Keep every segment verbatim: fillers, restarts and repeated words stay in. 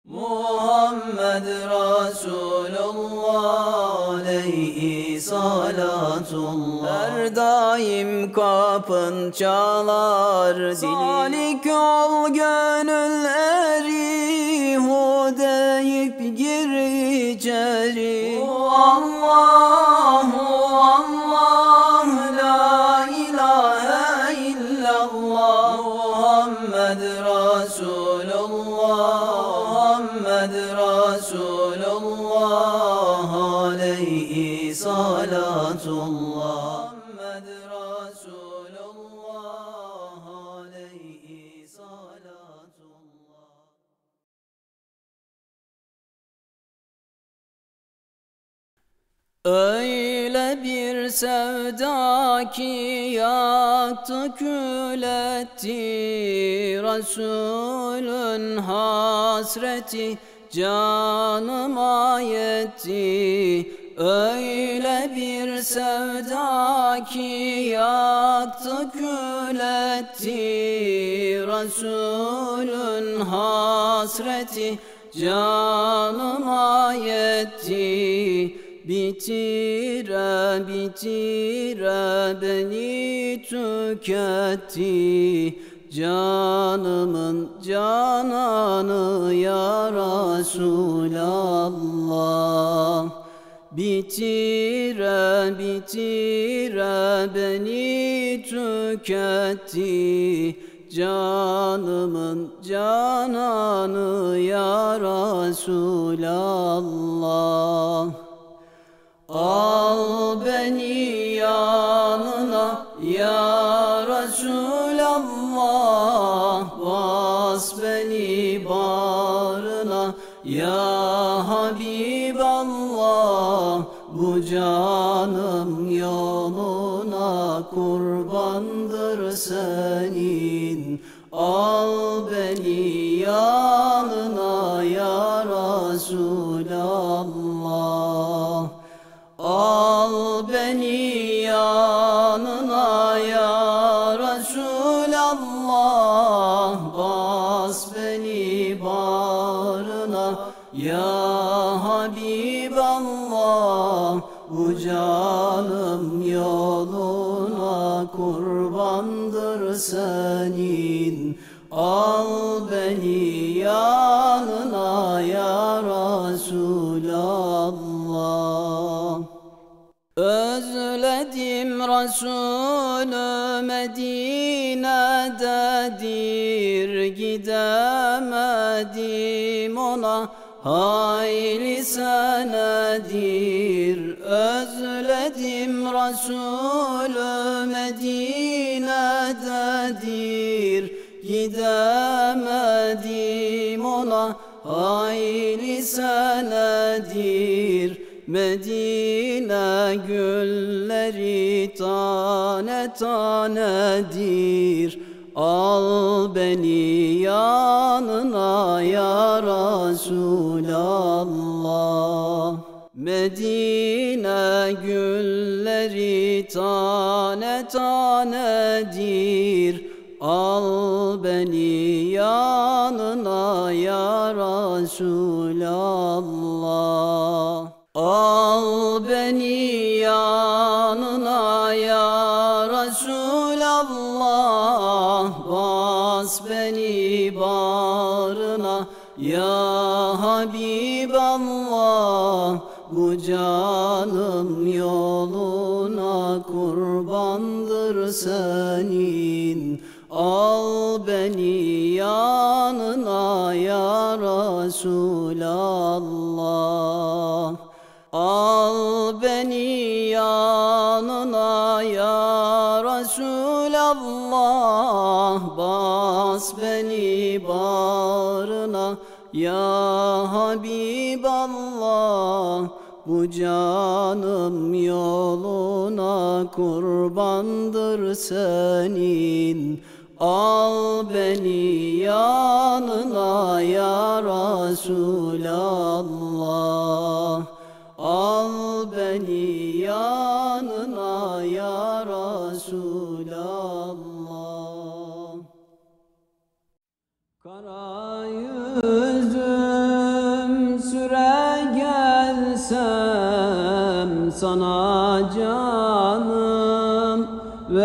Muhammed Resulullah aleyhi salatullah. Her daim kapın çalar, salik ol gönül eri, hu deyip gir içeri. Hu Allah, hu Allah, la ilahe illallah. Muhammed Resulullah, Muhammed Resulullah aleyhi salatullah. Muhammed Resulullah aleyhi salatullah. Öyle bir sevda ki yaktı kül etti, Resulün hasreti canıma yetti. Öyle bir sevda ki yaktı kül etti, Resulün hasreti canıma yetti. Bitire bitire beni tüketti, canımın cananı ya Resulallah. Bitire bitire beni tüketti, canımın cananı ya Resulallah. Al beni yanına ya Resulallah, bas beni bağrına ya Habiballah. Bu canım yoluna kurbandır senin, al beni yanına ya Resulallah. Al beni yanına ya Resulallah, bas beni bağrına ya Habiballah. Bu canım yoluna kurbandır senin, al beni yanına ya Resulallah. Özledim Resulü Medine'dedir, gidemedim ona hayli senedir. Özledim Resulü Medine'dedir, gidemedim ona hayli senedir. Medine gülleri tane tanedir, al beni yanına ya Resulallah. Medine gülleri tane tanedir, al beni yanına ya Resulallah. Al beni yanına ya Resulallah, bas beni bağrına ya Habiballah. Bu canım yoluna kurbandır senin, al beni yanına ya Resulallah. Al beni yanına ya Resulallah, bas beni bağrına ya Habiballah. Bu canım yoluna kurbandır senin, al beni yanına ya Resulallah. Al beni yanına ya Resulallah. Kara yüzü sana canım,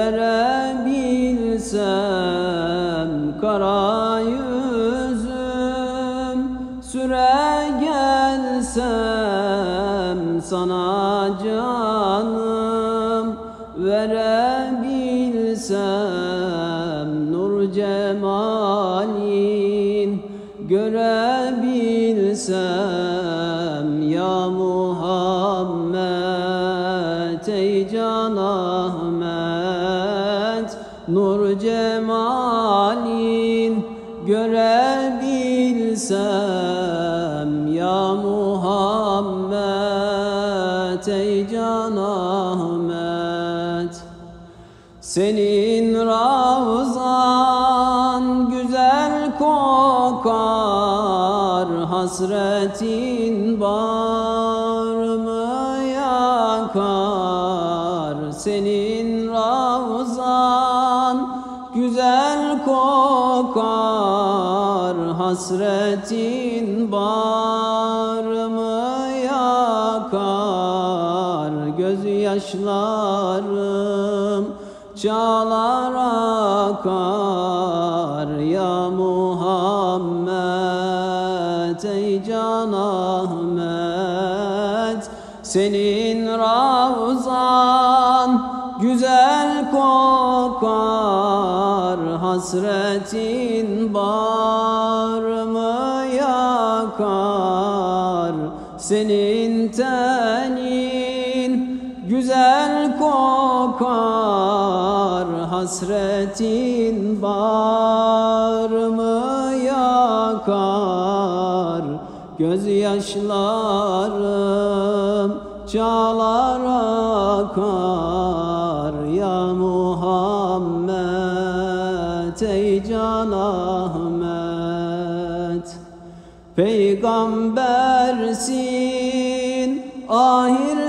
verebilsem kara yüzüm, süre gelsem sana canım, verebilsem nur cemalin, görebilsem ya Muhammed, ey Can Ahmet, nur cemalin, görebilsem ya Muhammed, ey Can Ahmet. Senin ravzan güzel kokar, hasretin bağrımı yakar. Senin ravzan güzel kokar, hasretin bağrımı yakar. Gözyaşlarım çağlar akar ya Muhammed, ey Can Ahmet. Senin ravzan güzel kokar, hasretin bağrımı yakar. Senin tenin güzel kokar, hasretin bağrımı yakar. Gözyaşlarım çağlar akar ya Muhammed, ey Can Ahmet. Peygambersin ahir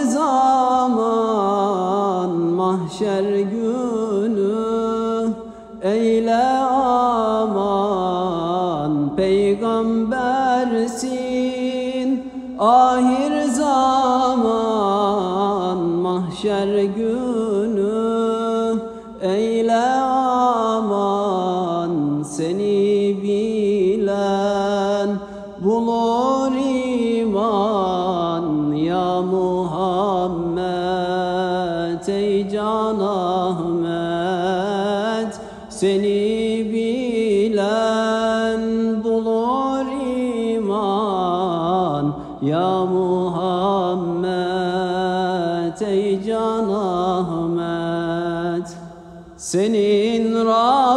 zaman, mahşer günü eyle aman. Peygambersin ahir zaman, mahşer günü eyle aman. Seni bilen bulur iman ya Muhammed, ey Can Ahmet. Seni bilen bulur iman ya Muhammed, ey Can Ahmet. Senin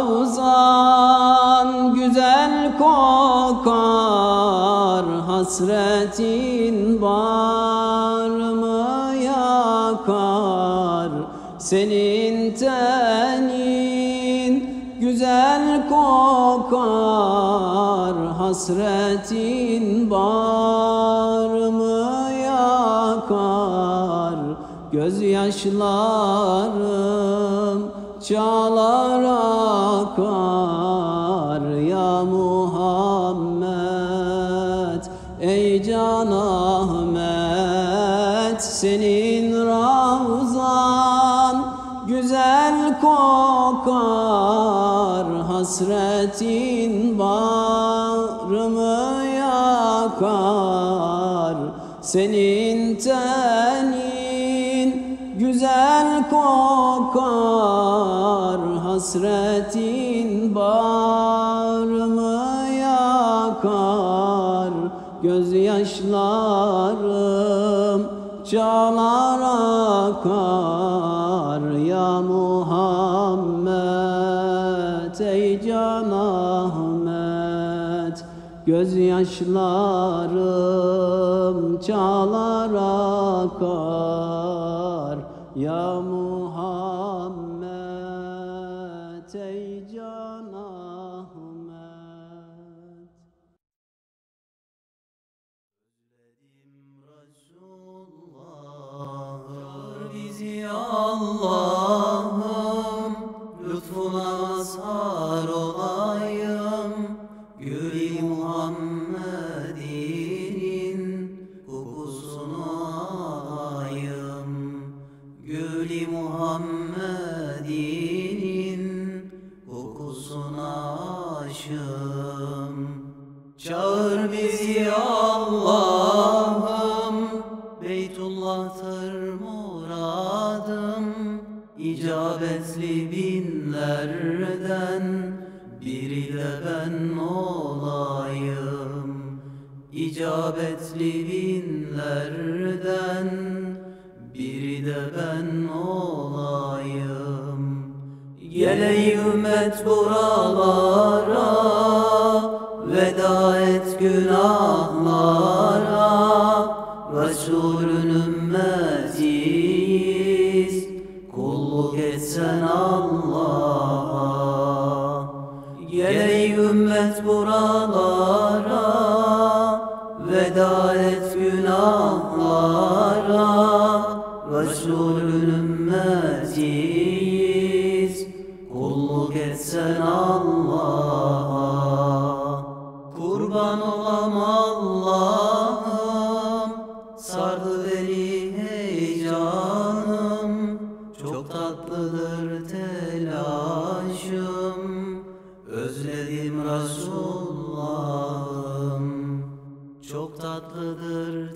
ravzan güzel kokar, hasretin bağrımı yakar. Senin tenin güzel kokar, hasretin bağrımı yakar. Gözyaşlarım çağlar akar ya Muhammed, ey Can Ahmet. Senin ravzan güzel kokar, hasretin bağrımı yakar. Senin tenin güzel kokar, hasretin bağrımı yakar. Gözyaşlarım çağlar akar ya Muhammed, ey Can Ahmet. Gözyaşlarım çağlar akar ya Muhammed, ey Can Ahmet. Özledim Resulullah, çağır bizi Allah'ım, lütfuna mazhar olayım. Gül-i Muhammed'in kokusunu alayım. Çağır bizi Allah'ım, Beytullah'tır muradım. İcabetli binlerden biri de ben olayım. İcabetli binlerden biri de ben olayım. Gel ey ümmet buralara, veda et günahlara. Resulün ümmetiyiz, kulluk etsen Allah'a. Gel ey ümmet buralara, veda et günahlara. Resulün ümmetiyiz, kulluk etsen Allah'a. Kurban olam Allah'ım, sardı beni heyecanım. Çok tatlıdır telaşım, özledim Resulullah'ım. Çok tatlıdır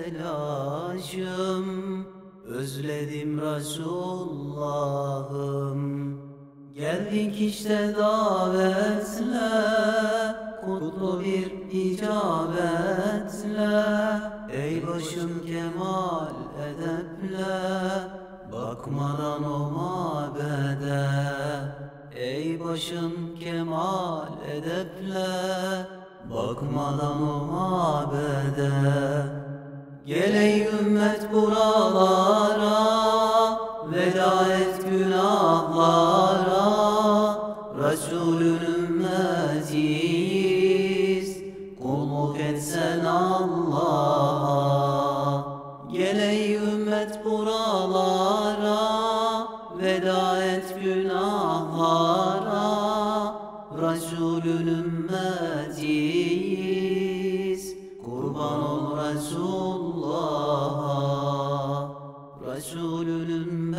telaşım, özledim Resulullah'ım. Geldik işte davetle, kutlu bir icabetle. Ey başım kemal edeple, bakmadan o mabede. Ey başım kemal edeple, bakmadan o mabede. Gel ey ümmet buralara, veda et günahlara. Resulün ümmetiyiz, kulluk etsen Allah'a. Gel ey ümmet buralara, veda et günahlara. Resulün ümmetiyiz, kurban ol Resulullah'a. Resulün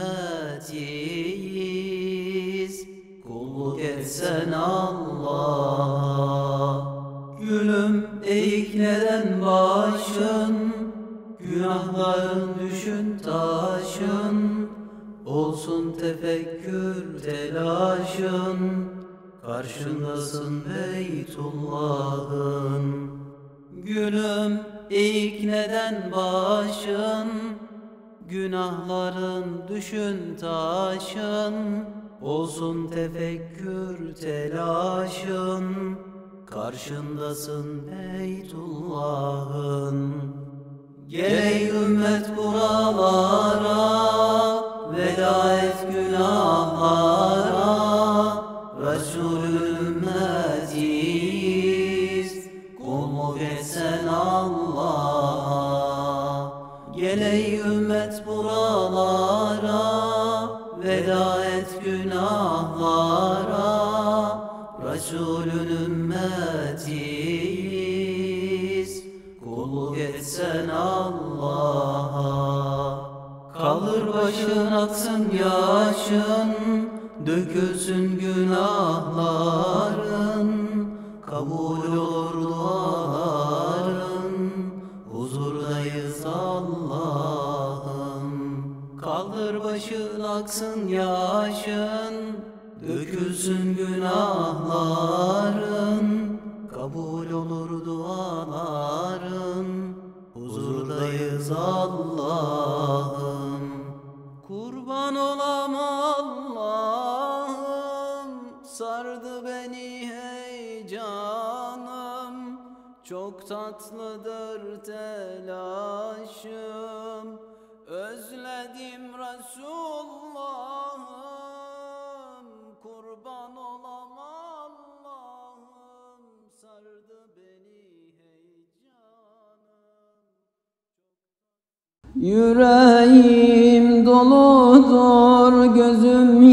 ümmetiyiz, kulluk etsen Allah'a. Gülüm eğik neden başın, günahların düşün taşın. Olsun tefekkür telaşın, karşındasın Beytullah'ın. Gülüm eğik neden başın, günahların düşün taşın. Olsun tefekkür telaşın, karşındasın Beytullah'ın. Gel ey ümmet buralara, veda et günahlara. Resulün ümmetiyiz, kulluk etsen Allah'a. Gel ey ümmet buralara, veda et günahlara. Resulün ümmetiyiz, kulluk etsen Allah'a. Kalır başın aksın yaşın, dökülsün günahların. Kabul olur duaların, huzurdayız Allah'ım. Kaldır başın aksın yaşın, dökülsün günahların. Kabul olur duaların, huzurdayız Allah'ım. Kurban olam Allah'ım, sardı beni heyecanım. Çok tatlıdır telaşım, özledim Resulullah'ım. Kurban olam Allah'ım, sardı beni heyecanım. Yüreğim doludur, gözüm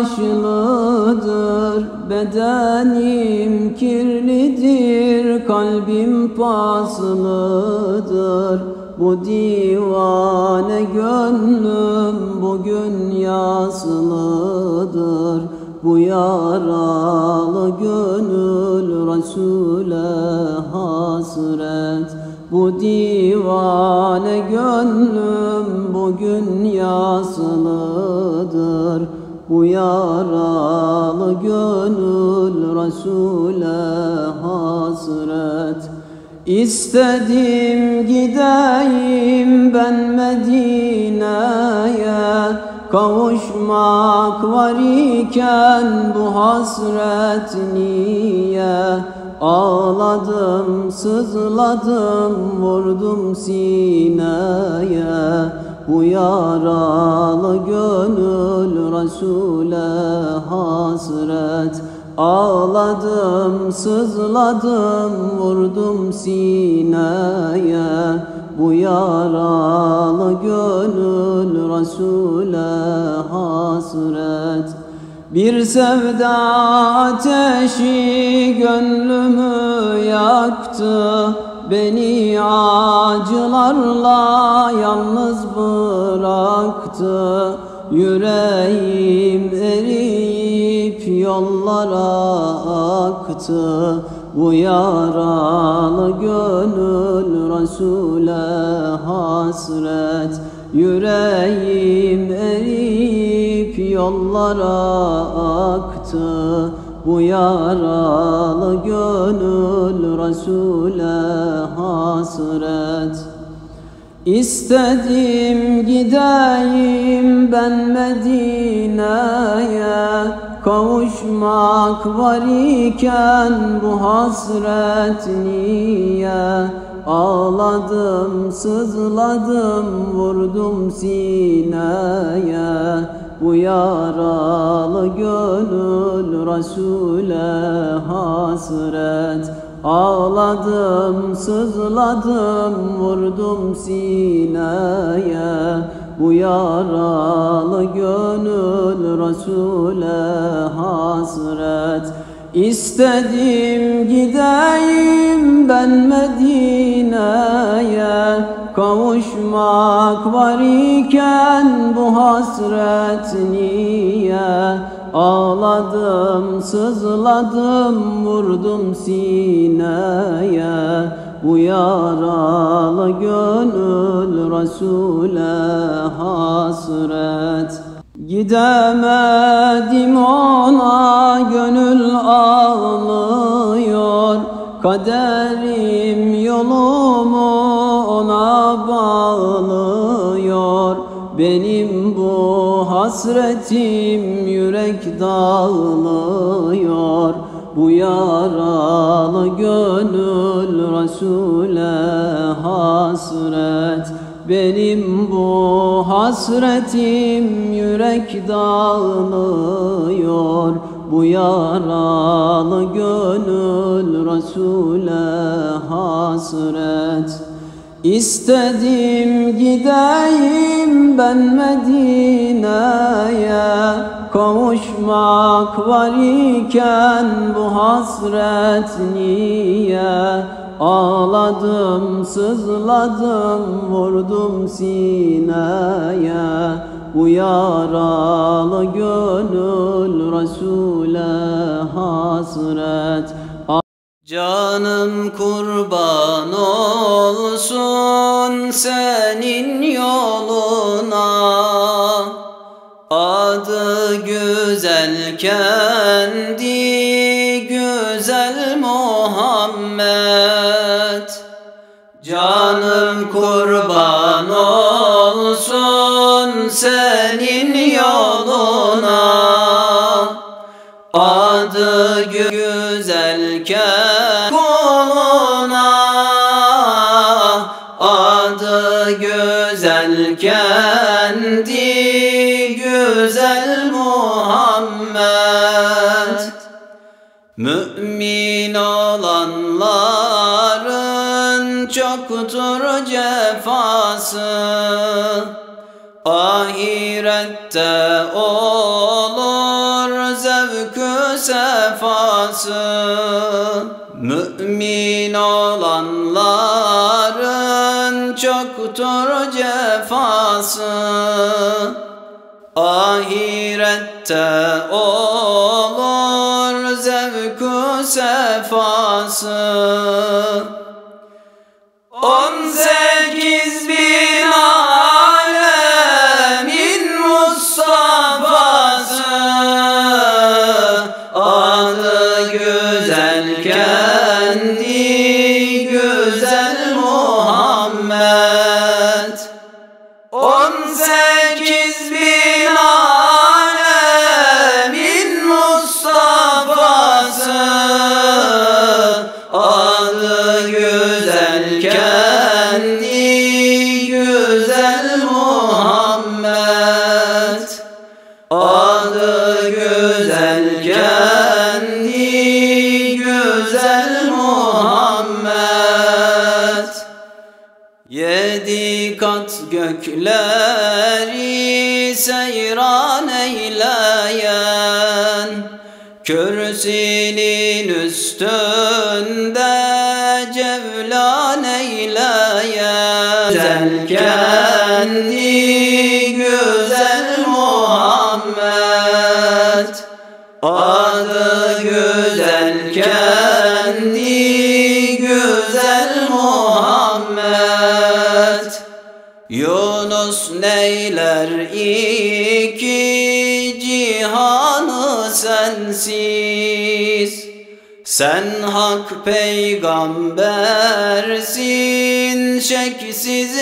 yaşlıdır. Bedenim kirlidir, kalbim paslıdır. Bu divane gönlüm bugün yaslıdır. bu yaralı gönül Resul'e hasret. Bu divane gönlüm bugün yaslıdır, bu yaralı gönül Resul'e hasret. İstedim gideyim ben Medine'ye, kavuşmak var iken bu hasret niye? Ağladım, sızladım, vurdum sineye, bu yaralı gönül Resul'e hasret. Ağladım, sızladım, vurdum sineye, bu yaralı gönül Resul'e hasret. Bir sevda ateşi gönlümü yaktı, beni acılarla yalnız bıraktı. Yüreğim eriyip yollara aktı, bu yaralı gönül Resul'e hasret. Yüreğim eriyip yollara aktı, bu yaralı gönül Resul'e hasret. İstedim gideyim ben Medine'ye, kavuşmak var iken bu hasret niye? Ağladım, sızladım, vurdum sineye, bu yaralı gönül Resul'e hasret. Ağladım, sızladım, vurdum sineye, bu yaralı gönül Resul'e hasret. İstedim gideyim ben Medine'ye, kavuşmak var iken bu hasret niye? Ağladım, sızladım, vurdum sineye, bu yaralı gönül Resul'e hasret. Gidemedim ona, gönül ağlıyor, kaderim yolumu ona bağlıyor. Benim bu hasretim yürek dağlıyor, bu yaralı gönül Resul'e hasret. Benim bu hasretim yürek dağlıyor, bu yaralı gönül Resul'e hasret. İstedim gideyim ben Medine'ye, kavuşmak var iken bu hasret niye? Ağladım, sızladım, vurdum sineye, bu yaralı gönül Resul'e hasret. Canım kurban olsun senin yoluna, adı güzel kendi güzel Muhammed. Canım kurban olsun senin yoluna, adı güzelken koluna, adı güzel kendi güzel Muhammed. Mümin olanların çoktur cefası, ahirette olur zevk-ü sefası. Mümin olanların çoktur cefası, ahirette olur On sekiz bin alemin Mustafa'sı, adı güzel kendi güzel Muhammed. On sekiz bin alemin Mustafa'sı, adı güzel kendi güzel Muhammed. Adı güzel kendi güzel Muhammed. Yedi kat gökleri seyran eyleyen, kürsinin üstünde cevlan eyleyen, güzel kendi güzel Muhammed. Adı güzel kendi güzel Muhammed. Yunus neyler iki cihanı sensiz, sen hak peygambersin şeksiz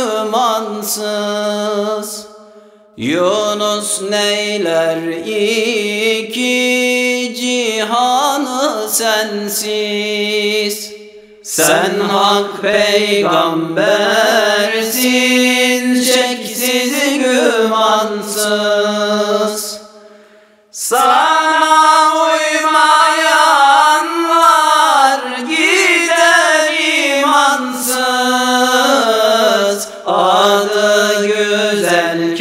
gümansız. Yunus neyler iki cihanı sensiz, sen hak peygambersin şeksiz gümansız. Sana uymayanlar gider imansız. Adı güzel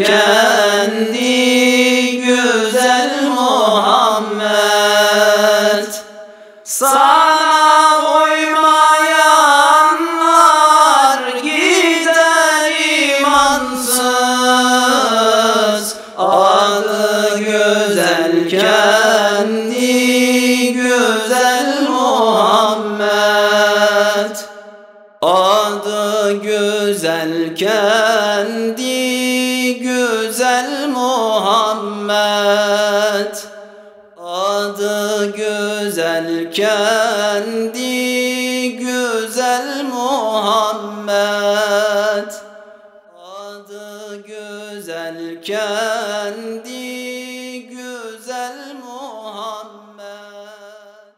kendi güzel Muhammed. Sana uymayanlar gider imansız. Adı güzel kendi güzel Muhammed. Adı güzel kendi güzel Muhammed. Adı güzel kendi güzel Muhammed. Adı güzel kendi güzel Muhammed.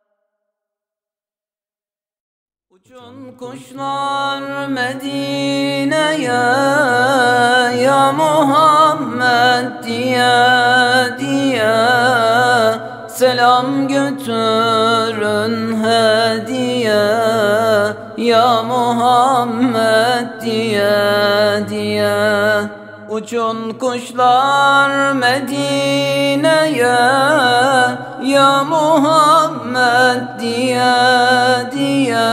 Uçun kuşlar Medine'ye ya Muhammed diye diye, selam götürün hediye ya Muhammed diye diye. Uçun kuşlar Medine'ye ya Muhammed diye diye,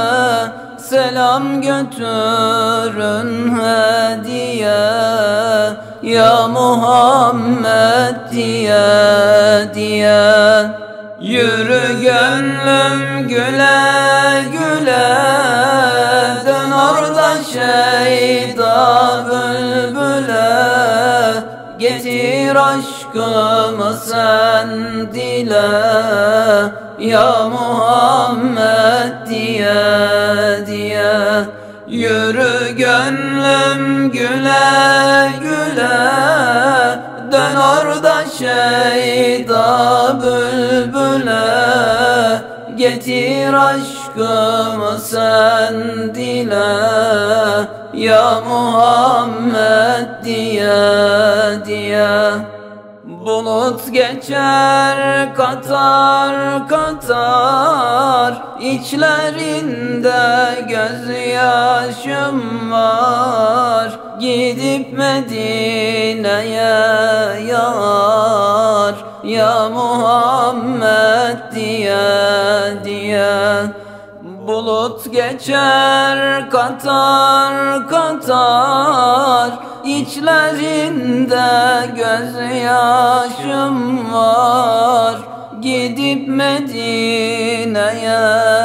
selam götürün hediye ya Muhammed diye diye. Yürü gönlüm güle güle, dön orada şeyda bülbüle. Getir aşkımı sen dile ya Muhammed diye diye. Yürü gönlüm güle güle, dön orada şeyda bülbüle. Getir aşkımı sen dile ya Muhammed diye diye. Bulut geçer katar katar, içlerinde gözyaşım var. Gidip Medine'ye yar ya Muhammed diye diye. Bulut geçer katar katar, içlerinde gözyaşım var. gidip Medine'ye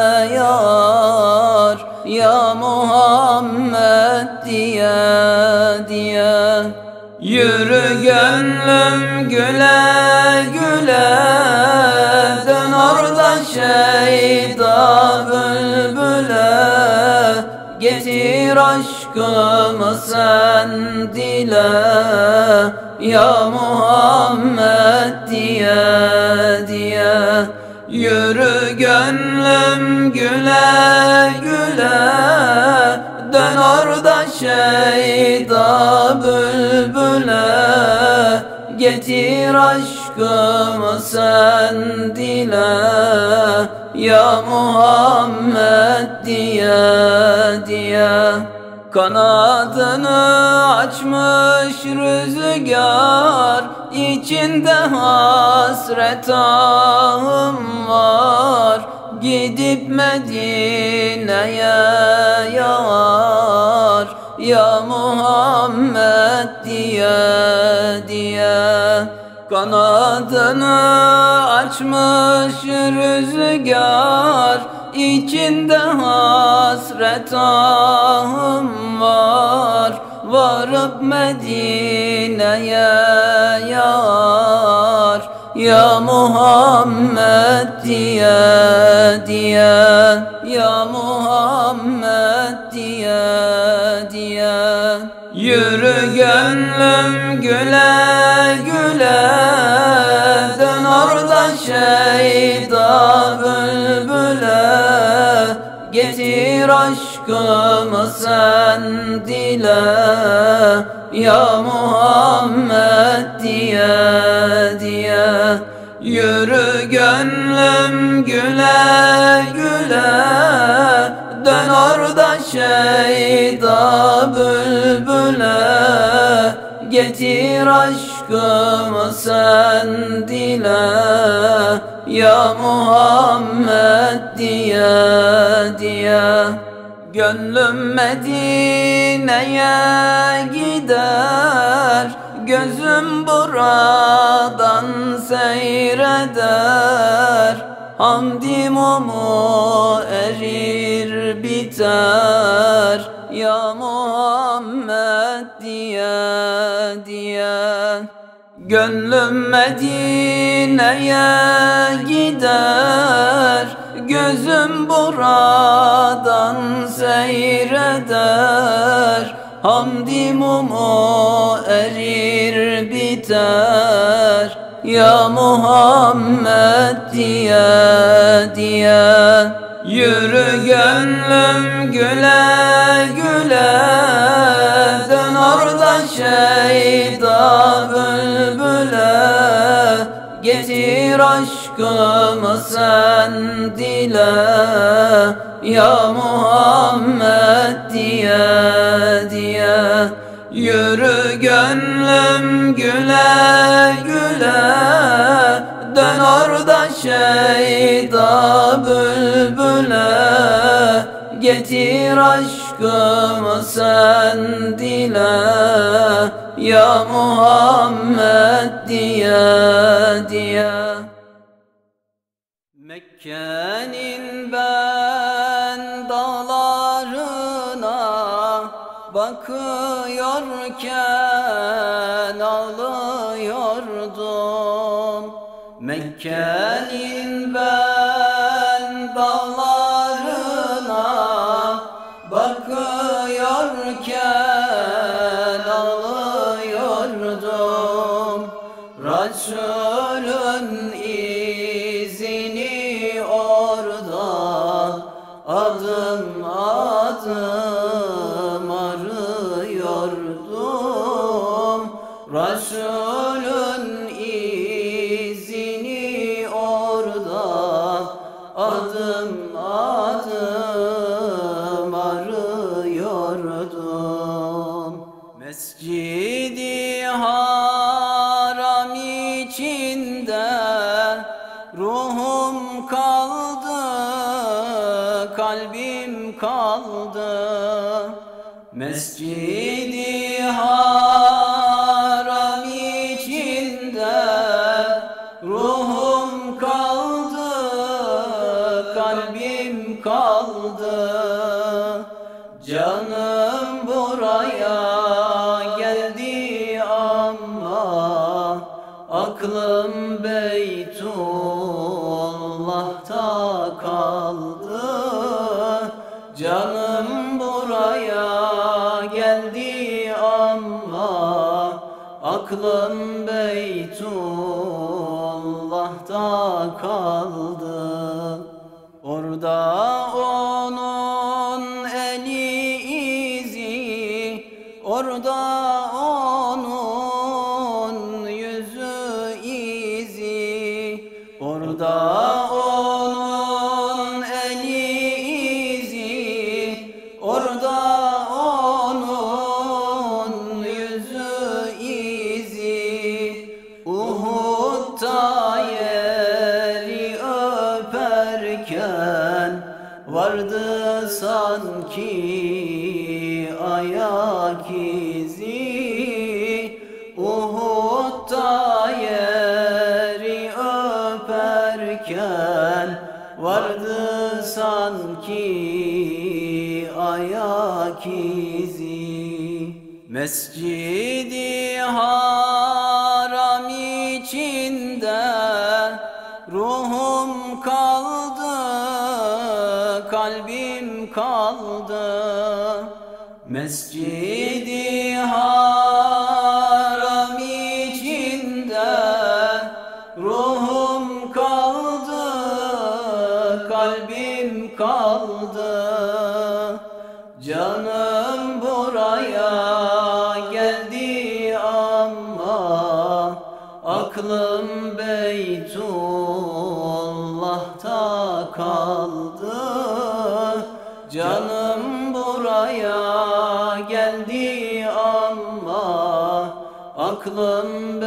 yar, ya Muhammed diye diye. Yürü gönlüm güle güle, dön orada şeyda bülbüle. Getir aşkımı sen dile, ya Muhammed diye diye. Yürü gönlüm güle güle, dön orada şeyda bülbüle. Getir aşkımı sen dile, ya Muhammed diye diye. Kanadını açmış rüzgar, içinde hasret ahım var. Gidip Medine'ye yar, ya Muhammed diye diye. Kanadını açmış rüzgar, içinde hasret ahım var. Varıp Medine'ye yar, ya Muhammed diye diye. Ya Muhammed diye diye. Yürü gönlüm güle güle, dön orada şeyda bülbüle. Getir aşkımı sen dile, ya Muhammed diye diye. Yürü gönlüm güle güle, dön orada şeyda bülbüle. Getir aşkımı sen dile, ya Muhammed diye diye. Gönlüm Medine'ye gider, gözüm buradan seyreder. Hamdim umu erir biter, ya Muhammed diye diye. Gönlüm Medine'ye gider, gözüm buradan seyreder. Hamdim umu erir biter, ya Muhammed diye diye. Yürü gönlüm güle güle, dön orada şeyda bülbüle. Getir aşkımı sen dile, ya Muhammed diye diye. Yürü gönlüm güle güle, dön orada şeyda bülbüle. Getir aşkımı sen dile, ya Muhammed diye diye. Mekke'nin ben dağlarına bakıyorken ağlıyordum. Mekke'nin ben dağlarına bakıyorken ağlıyordum. Resulün izini orada adım adım arıyordum. Resulün izini orada adım adım arıyordum. Mescid-i Haram içinde ruhum kaldı, kalbim kaldı. Mescid-i Haram içinde ruhum kaldı, kaldı. Canım buraya geldi ama aklım Beytullah'ta kaldı. Canım buraya geldi ama aklım Beytullah'ta kaldı. Orada onun eli izi, orada onun yüzü izi, orada onun eli izi, orada onun yüzü izi. Uhud'da yeri öperken vardı sanki ayak izi. Uhud'da yeri öperken vardı sanki ayak izi. Mescid-i Haram içinde ruhum kaldı, kalbim kaldı. Mescid-i Haram içinde ruhum kaldı, kalbim kaldı. Canım buraya geldi ama aklım Beytullah'ta kaldı. Canım buraya geldi ama aklım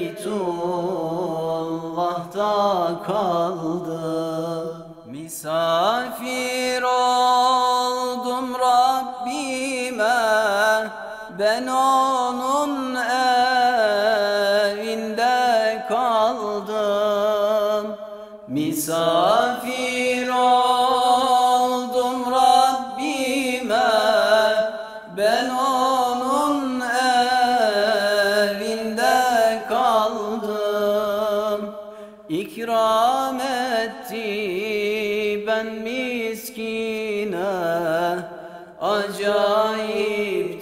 Beytullah'ta kaldı. Misafir oldum Rabbime, ben onun evinde kaldım. Misafir oldum Rabbime, ben onun evinde kaldım. İkram etti ben miskine, acayip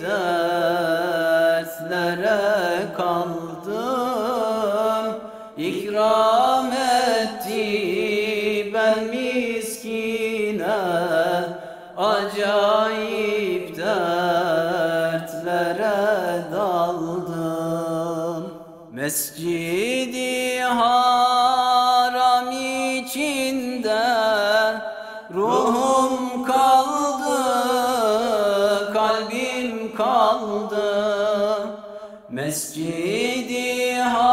derslere kaldım. İkram etti ben miskine, acayip dertlere daldım. Mescid-i Haram içinde ruhum kaldı, kalbim kaldı. Mescid-i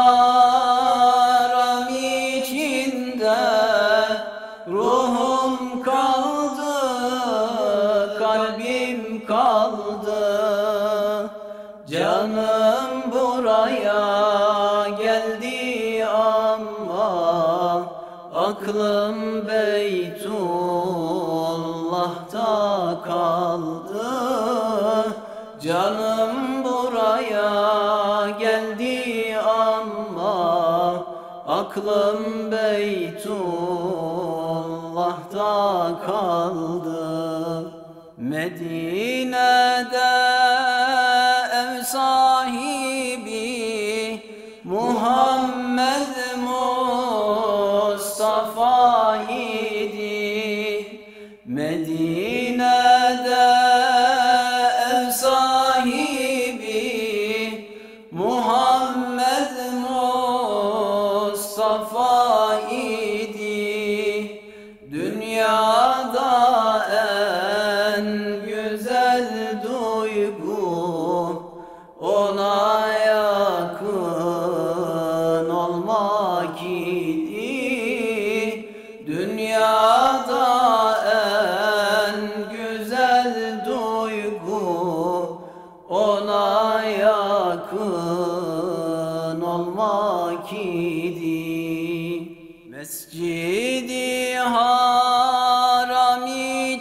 Haram içinde ruhum kaldı, kalbim kaldı. Canım buraya geldi ama aklım Beytullah'ta kaldı. Canım buraya geldi ama aklım Beytullah'ta kaldı. Medine'de ev sahibi Muhammed Mustafa idi. Medine'de ev sahibi Muhammed Mustafa idi. Dünyada en güzel duygu ona yakın olmak idi. Dünyada en güzel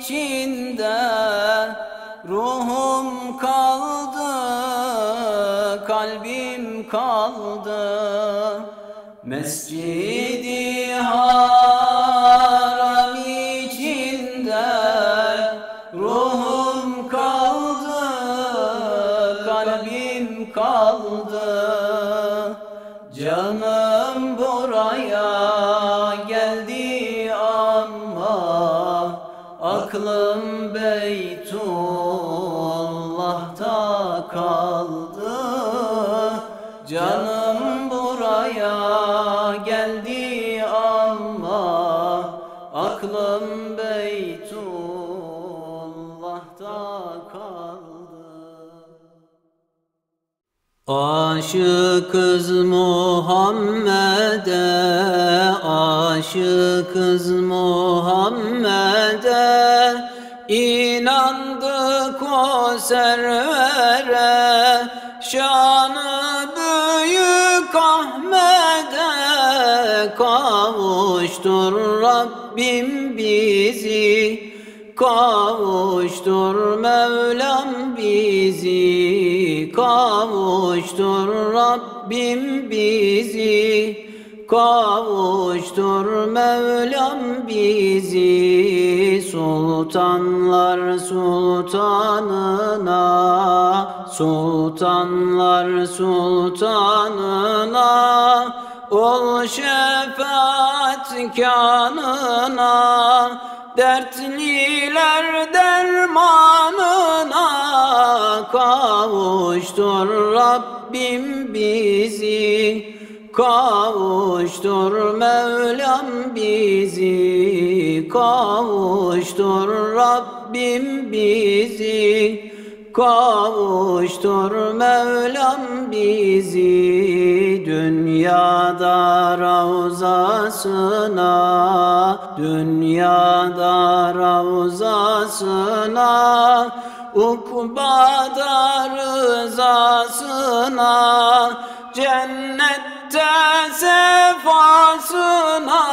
içinde ruhum kaldı, kalbim kaldı. Mescid-i Haram içinde ruhum kaldı, kalbim kaldı. Canım buraya geldi ama aklım Beytullah'ta kaldı. Canım buraya geldi ama aklım Beytullah'ta kaldı. Aşıkız Muhammed'e, aşıkız Muhammed'e, inandık o servere, şanı büyük Ahmet'e. Kavuştur Rabbim bizi, kavuştur Mevlam bizi, kavuştur Rabbim bizi, kavuştur Mevlam bizi. Sultanlar sultanına, sultanlar sultanına, ol şefaat kânına, dertliler dermanına. Kavuştur Rabbim bizi, kavuştur Mevlam bizi, kavuştur Rabbim bizi, kavuştur Mevlam bizi. Dünyada ravzasına, dünyada ravzasına, ukbada rızasına, cennette sefasına.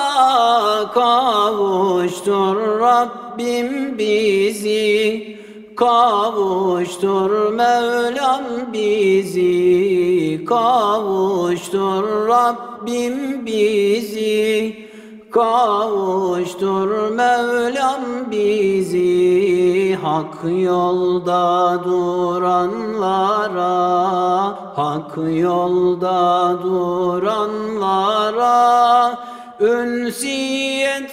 Kavuştur Rabbim bizi, kavuştur Mevlam bizi, kavuştur Rabbim bizi, kavuştur Mevlam bizi. Hak yolda duranlara, hak yolda duranlara, ünsiyet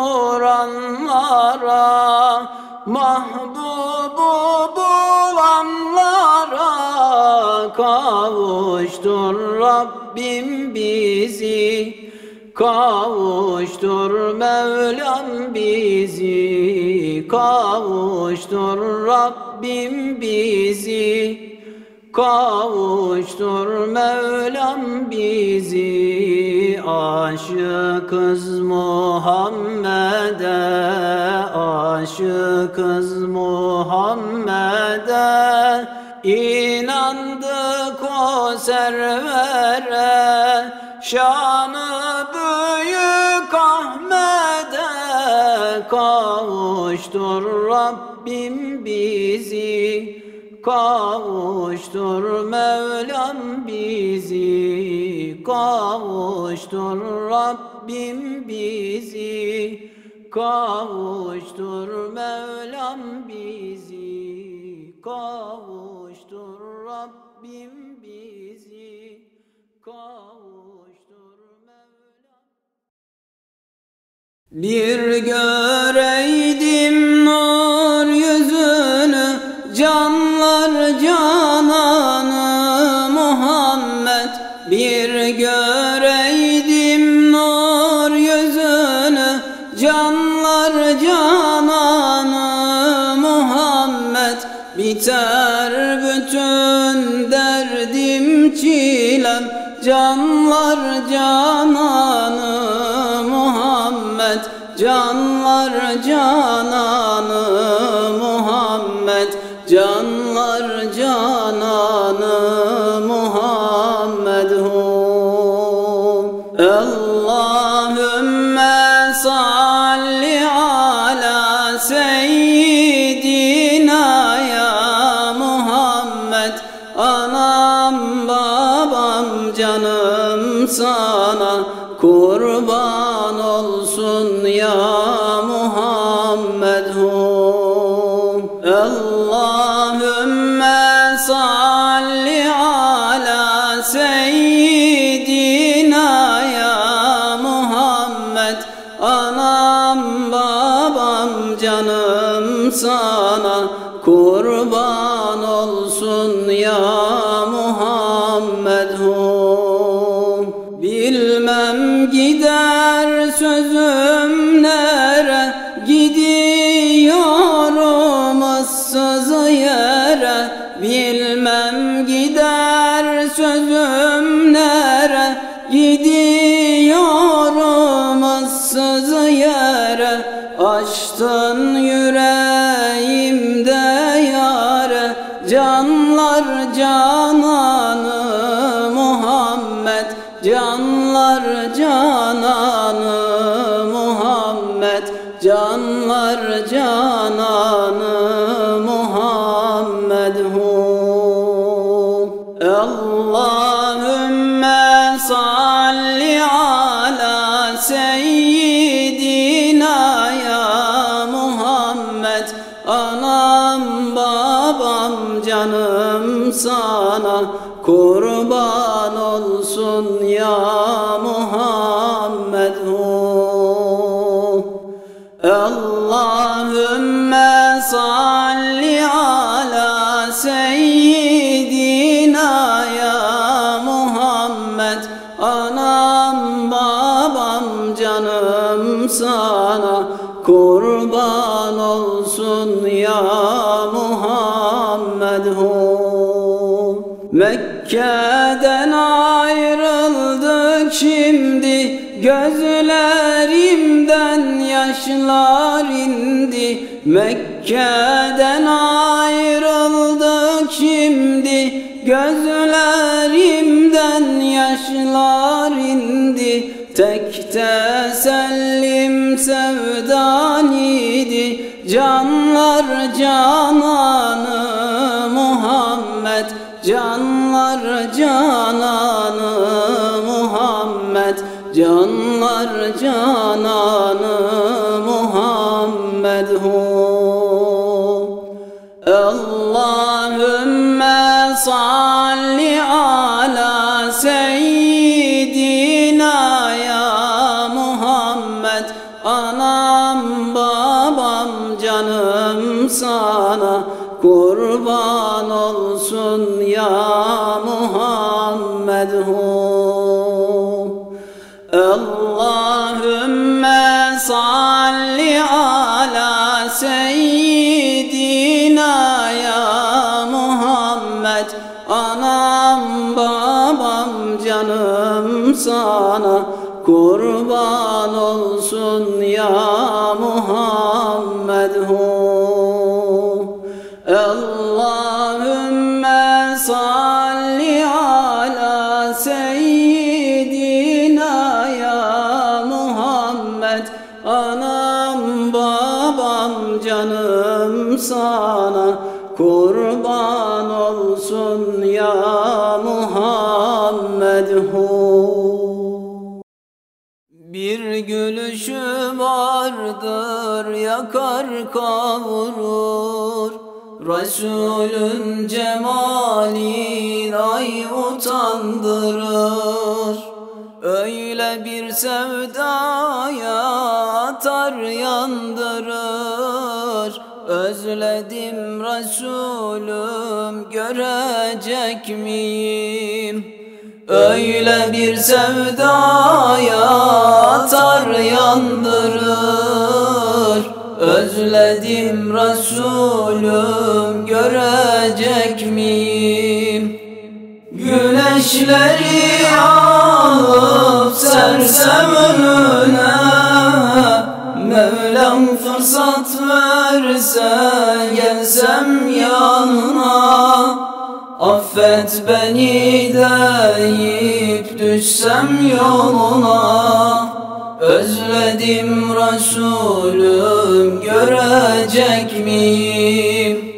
kuranlara, mahbubu bulanlara. Kavuştur Rabbim bizi, kavuştur Mevlam bizi, kavuştur Rabbim bizi, kavuştur Mevlam bizi. Aşıkız Muhammed'e, aşıkız Muhammed'e, inandık o servere, şanı büyük Ahmet'e. Kavuştur Rabbim bizi, kavuştur Mevlam bizi, kavuştur Rabbim bizi, kavuştur Mevlam bizi, kavuştur Rabbim bizi, kavuştur Mevlam. Bir göreydim nur yüzünü, canlar cananı Muhammed. Bir göreydim nur yüzünü, canlar cananı Muhammed. Biter bütün derdim çilem, canlar cananı Muhammed, canlar cananı Muhammed, canlar cananı Muhammed hu. Allahümme salli ala seyyidina sana, kurban olsun ya Muhammed hu. Allahümme salli ala seyyidina ya Muhammed. Anam babam canım sana, kurban olsun ya Muhammed hu. Bilmem gider sözüm nere, gidiyorum ıssız yere. Bilmem gider sözüm nere, gidiyorum ıssız yere. Açtın yüreğimde yare, canlar cananı Muhammed, canlar cananı Muhammed, canlar cananı Muhammed hu. Allahümme salli ala seyyidina ya Muhammed. Anam babam canım sana, kurban olsun ya Muhammed hu. Allahümme salli ala seyyidina ya Muhammed. Anam babam canım sana, kurban olsun ya Muhammed hu. Mekke'den ayrıldık şimdi, gözlerimden yaşlar indi. Mekke'den ayrıldık şimdi, gözlerimden yaşlar indi. Tek tesellim sevdan idi, canlar cananı Muhammed, canlar cananı Muhammed, canlar cananı Muhammed hu. Allahümme salli ala seyyidina ya Muhammed. Anam babam canım sana, kurban olsun ya Muhammed hu. Allahümme salli ala seyyidina ya Muhammed. Anam babam canım sana, kurban olsun ya Muhammed hu. Allahümme salli ala seyyidina ya Muhammed. Anam babam canım sana, kurban olsun ya Muhammed hu. Bir gülüşü vardır yakar kavurur, Resulün cemalin ay utandırır. Öyle bir sevdaya atar yandırır, özledim Resulüm görecek miyim? Öyle bir sevdaya atar yandırır, özledim Resulüm görecek miyim? Güneşleri alıp sersem önüne, Mevlam fırsat verse gelsem yanına. Affet beni deyip düşsem yoluna, özledim Resulüm görecek miyim?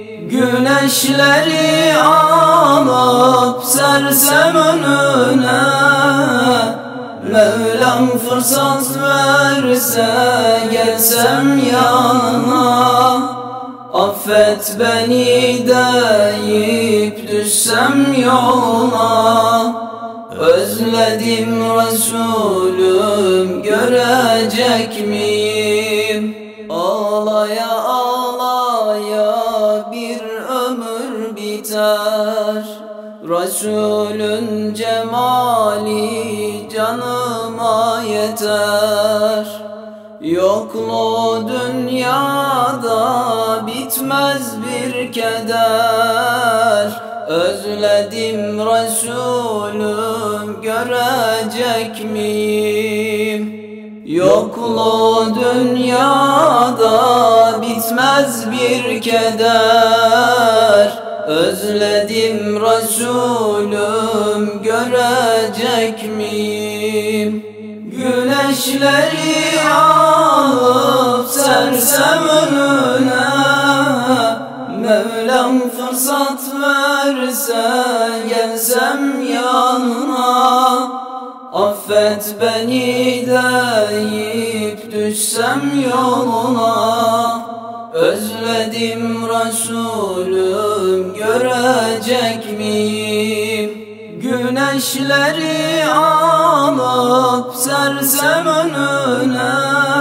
Güneşleri alıp sersem önüne, Mevlam fırsat verse gelsem yanına, affet beni deyip düşsem yoluna. Özledim Resulüm, görecek miyim? Ağlaya ağlaya bir ömür biter, Resulün cemali canıma yeter. Yokluğu dünyada bitmez bir keder, özledim Resulüm, görecek miyim? Yokluğu dünyada bitmez bir keder, özledim Resulüm, görecek miyim? Güneşleri alıp sersem önüne, Mevlam fırsat verse gelsem yanına, affet beni deyip düşsem yoluna. Özledim Resulüm, görecek miyim? Güneşleri alıp sersem önüne,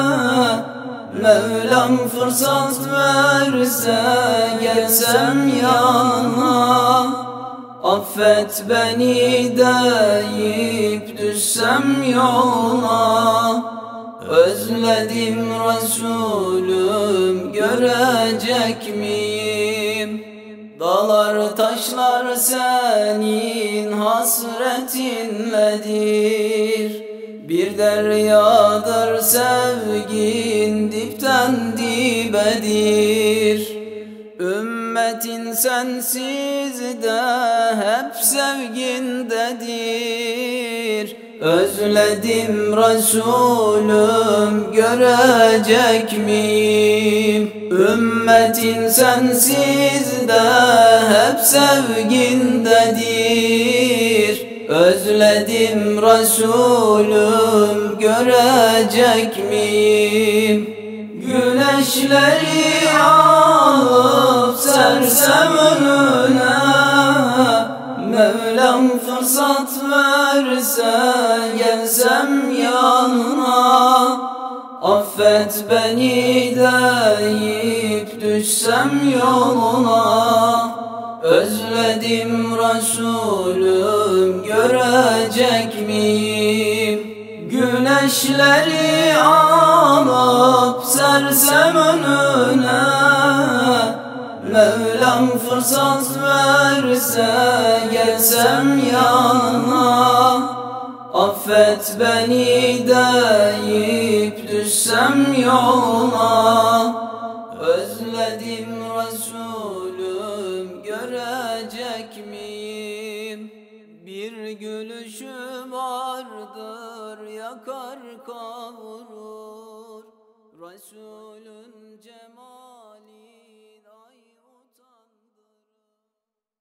Mevlam fırsat verse gelsem yanına, affet beni deyip düşsem yoluna. Özledim Resulüm, görecek miyim? Dağlar taşlar senin hasretinledir, bir deryadır sevgin dipten dibedir. Ümmetin sensiz de hep sevgindedir, özledim Resulüm, görecek miyim? Ümmetin sensiz de hep sevgindedir, özledim Resulüm, görecek miyim? Güneşleri alıp sersem önüne, Mevlam fırsat verse gelsem yanına, affet beni deyip düşsem yoluna. Özledim Resulüm, görecek miyim? Güneşleri alıp sersem önüne, Mevlam fırsat verse gelsem yanına, affet beni deyip düşsem yoluna. Özledim Resulüm, görecek miyim? Bir gülüşü vardır yakar kavurur, Resulün cemali ay utandırır.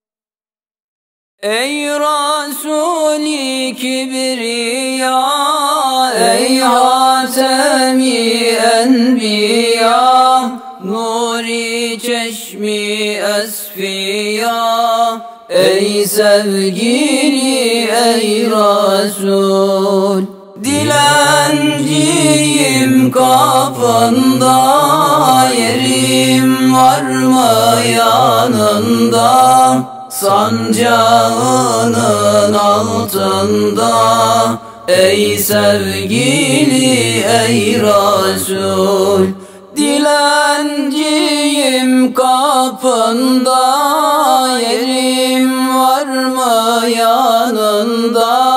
Ey Resul-i Kibriya, ey Hatemi Enbiya, Nuri çeşmi esfiya, ey sevgili ey Resul. Dilenciyim kapında, yerim var mı yanında? Sancağının altında, ey sevgili ey Resul. Dilenciyim kapında, yerim var mı yanında?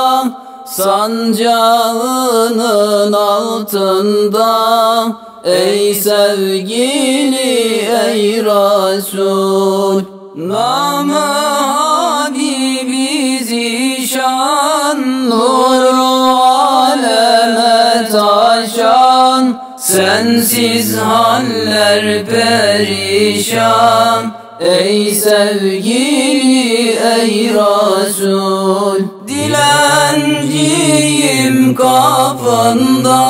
Sancağının altında, ey sevgili ey Resul. Namı Habibi zişan, nuru aleme taşan, sensiz haller perişan, ey sevgili ey Resul. Dilen Dilenciyim kapında,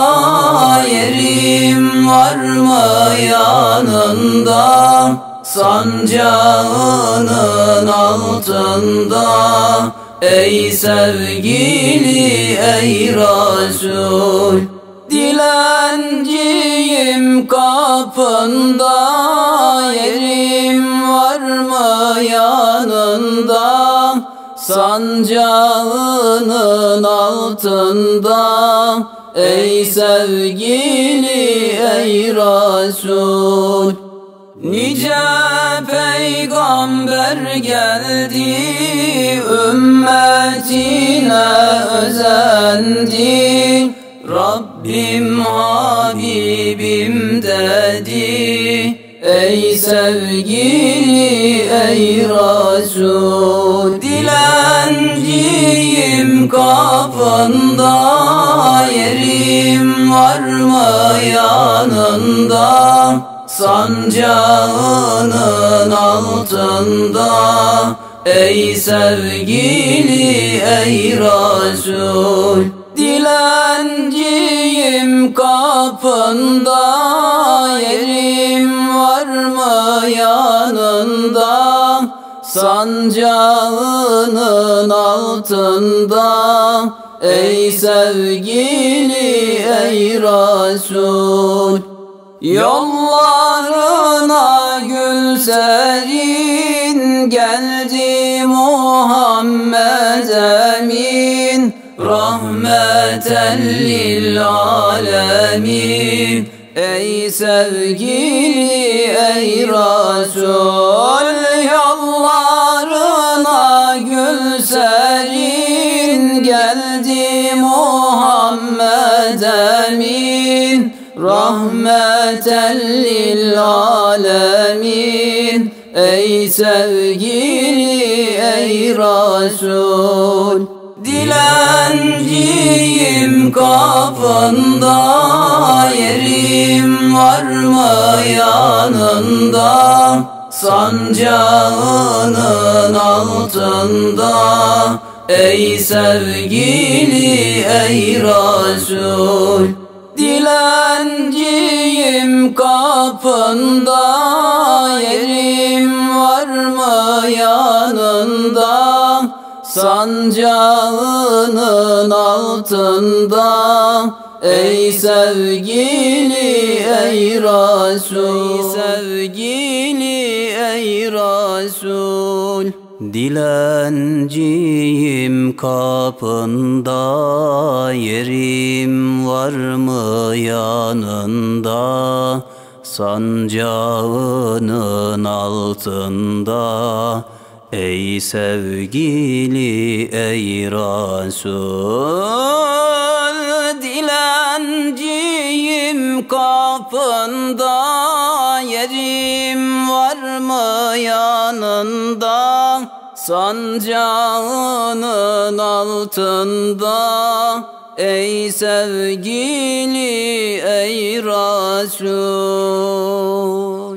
yerim var mı yanında? Sancağının altında, ey sevgili ey Resul. Dilenciyim kapında, yerim var mı yanında? Sancağının altında, ey sevgili ey Resul. Nice peygamber geldi, ümmetine özendi. Rabbim Habibim dedi, ey sevgili ey Resul. Dilenciyim kapında, yerim var mı yanında? Sancağının altında, ey sevgili ey Resul. Dilenciyim kapında, yerim var mı yanında? Sancağının altında, ey sevgili ey Resul. Yollarına gül serin geldi Muhammed Emin, rahmeten lil alemin, ey sevgili ey Resul. Yollarına gül serin geldi Muhammed Emin, rahmeten lil alemin, ey sevgili ey Resul. Dilenciyim kapında, yerim var mı yanında? Sancağının altında, ey sevgili ey Resul. Dilenciyim kapında, yerim var mı yanında? Sancağının altında, ey sevgili ey Resul. Ey sevgili ey Resul. Dilenciyim kapında, yerim var mı yanında? Sancağının altında, ey sevgili ey Resul. Dilenciyim kapında, yerim var mı yanında? Sancağının altında, ey sevgili ey Resul.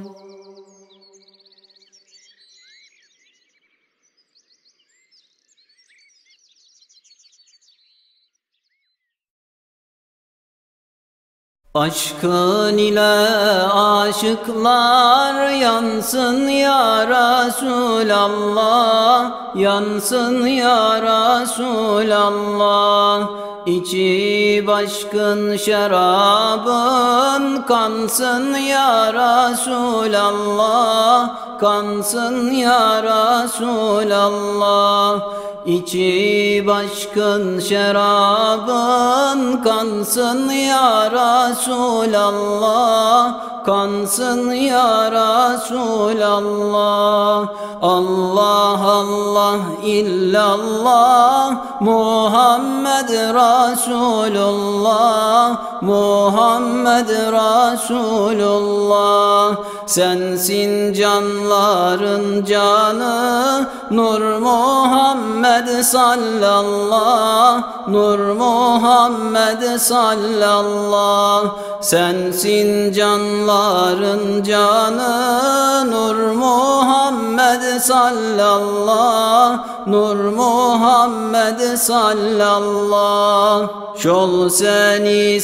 Aşkın ile aşıklar yansın ya Resulallah, yansın ya Resulallah. İçi başkın şarabın kansın ya Resulallah, kansın ya Resulallah. İçi başkın şarabın kansın ya Resulallah, kansın ya Resulallah. Allah Allah illallah Muhammed Resulullah, Muhammed Resulullah. Sensin canların canı Nur Muhammed sallallah, Nur Muhammed sallallah. Sensin canların canı Nur Muhammed sallallah, Nur Muhammed sallallah. Şol seni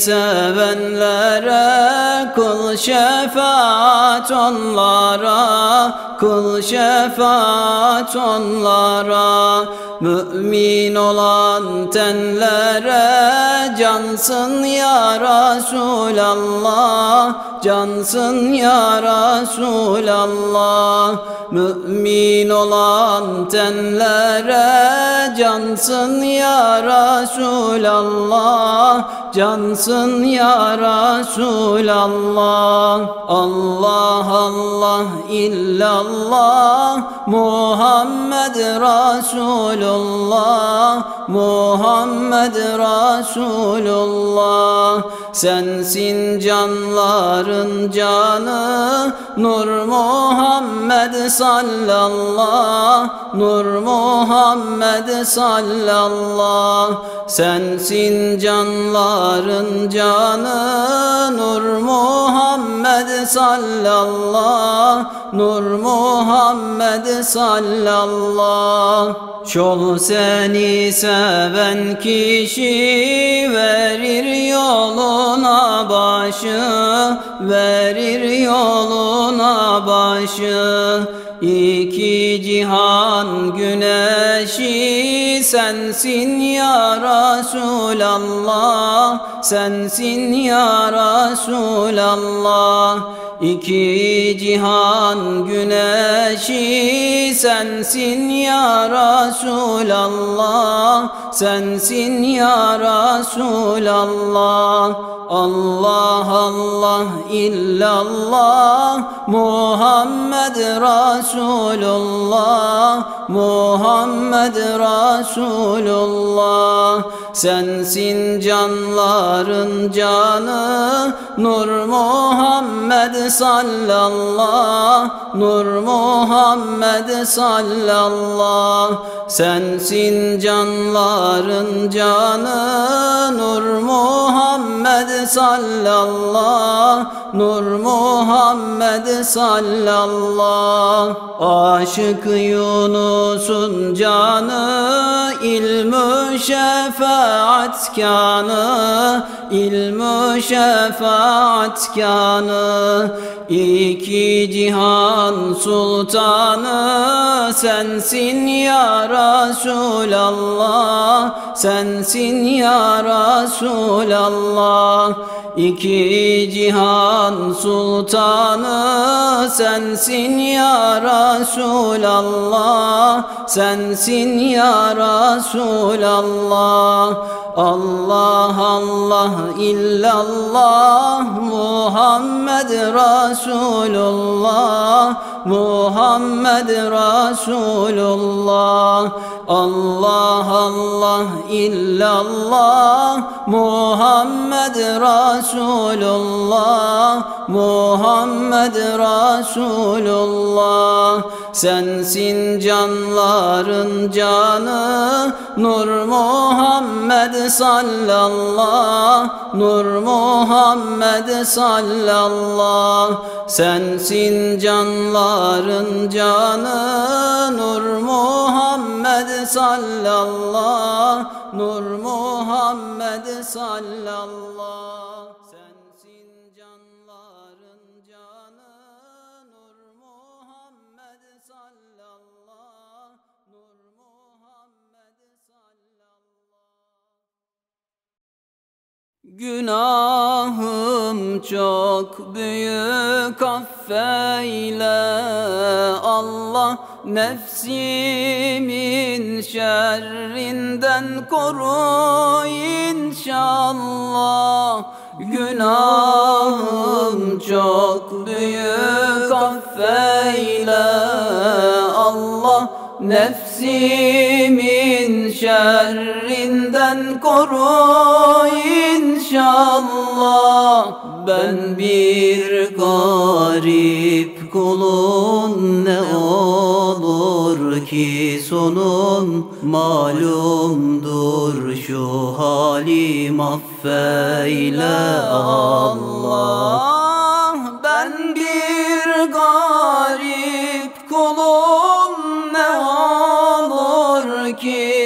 sevenlere, kıl şefaat onlara, kıl şefaat onlara. Mümin olan tenlere cansın ya Resulallah, cansın ya Resulallah. Mümin olan tenlere cansın ya Resulallah, cansın ya Resulallah. Allah Allah illallah, Muhammed Resulullah, Muhammed Resulullah. Sensin canların canı, Nur Muhammed sallallah, Nur Muhammed sallallah. Sensin canların canı, Nur Muhammed sallallah, Nur Muhammed sallallah. Şol seni seven kişi verir yoluna başı, verir yoluna başı. İki cihan güneşi sensin ya Resulallah, sensin ya Resulallah. İki cihan güneşi sensin ya Resulallah, sensin ya Resulallah. Allah Allah illallah, Muhammed Resulullah, Muhammed Resulullah. Sensin canların canı, Nur Muhammed sallallah, Nur Muhammed sallallah. Sensin canların canı, Nur Muhammed sallallah, Nur Muhammed sallallah. Aşık Yunus'un canı, ilmü şefaat kanı, ilmü şefaat kanı. İki cihan sultanı sensin ya Resulallah, sensin ya Resulallah. İki cihan sultanı sensin ya Resulallah, sensin ya Resulallah. Allah Allah illallah, Muhammed Resulullah, Muhammed Resulullah. Allah Allah illallah, Muhammed Resulullah, Muhammed Resulullah. Sensin canların canı, Nur Muhammed sallallah, Nur Muhammed sallallah. Sensin canların canı, Nur Muhammed sallallah, Nur Muhammed sallallah. Sensin canların canı, Nur Muhammed sallallah, Nur Muhammed sallallah. Günahım çok büyük, affeyle Allah. Nefsimin şerrinden koru inşallah. Günahım çok büyük, affeyle Allah. Nefsimin şerrinden koru inşallah. Ben bir garip kulun, ne olur ki sonun malumdur şu halim, affeyle Allah. Ben bir garip kulun,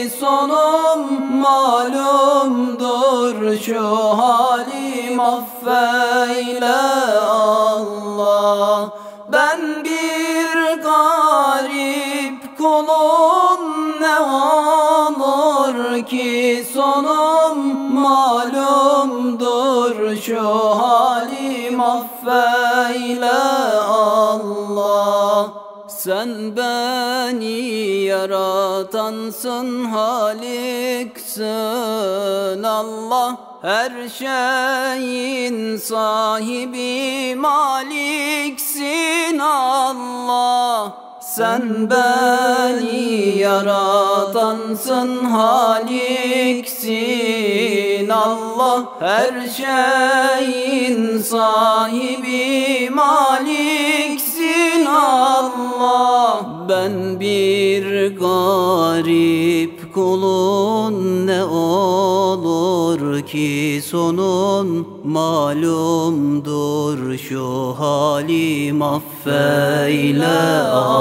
ki sonum malumdur, şu halim affeyle Allah. Ben bir garip kulun, ne olur ki sonum malumdur, şu halim affeyle Allah. Sen beni yaratansın, haliksin Allah. Her şeyin sahibi, maliksin Allah. Sen beni yaratansın, haliksin Allah. Her şeyin sahibi, maliksin Allah. Ben bir garip kulun, ne olur ki sonun malumdur, şu halim affeyle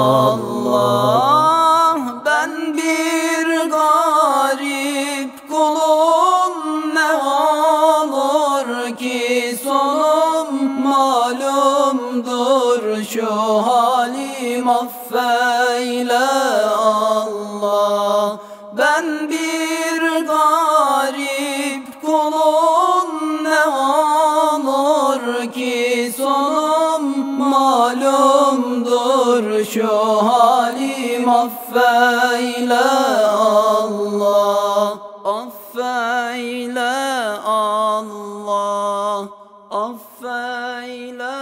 Allah. Ben bir garip kulun, ne olur ki sonum malumdur, şu halim affeyle Allah. Ben bir garip kulun, ne olur ki sonum malumdur, şu halim affeyle Allah. Affeyle Allah, affeyle